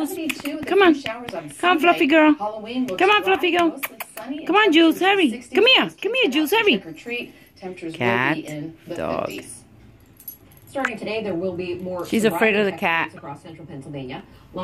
Jules. 72 with a Come few on. showers on Come on, Sunday. Fluffy girl. Halloween looks Come on, dry, Fluffy girl. mostly sunny, Come on, and Jules, temperatures in hurry. the 60s. Come here. Kids Come here, can Jules, out for hurry. trick or treat. Temperatures Cat, will be in the dog. 50s. Starting today, there will be more. She's afraid of the sobriety cat. checkpoints across central Pennsylvania.